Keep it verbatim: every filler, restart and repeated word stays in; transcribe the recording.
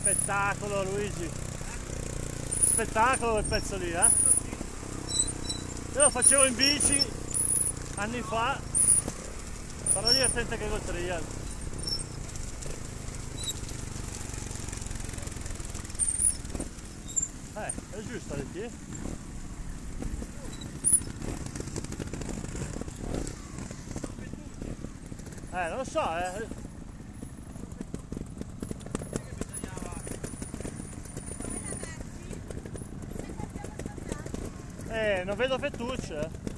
Spettacolo Luigi, spettacolo quel pezzo lì, eh? Io lo facevo in bici anni fa, però divertente che col trial. Eh, è giusto di chi? Eh, non lo so, eh. Eh, non vedo fettucce.